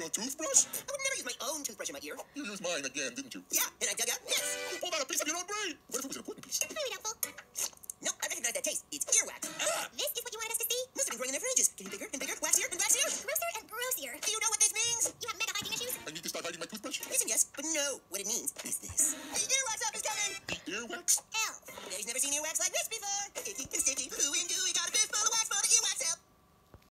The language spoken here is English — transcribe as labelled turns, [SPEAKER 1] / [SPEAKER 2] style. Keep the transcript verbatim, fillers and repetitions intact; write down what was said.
[SPEAKER 1] your toothbrush?
[SPEAKER 2] I would never use my own toothbrush in my ear.
[SPEAKER 1] You used mine again, didn't you?
[SPEAKER 2] Yeah, and I dug out this.
[SPEAKER 1] You pulled out a piece of your own brain. What if it was an important piece?
[SPEAKER 2] Very doubtful. No, I recognize that taste. It's earwax.
[SPEAKER 1] Ah!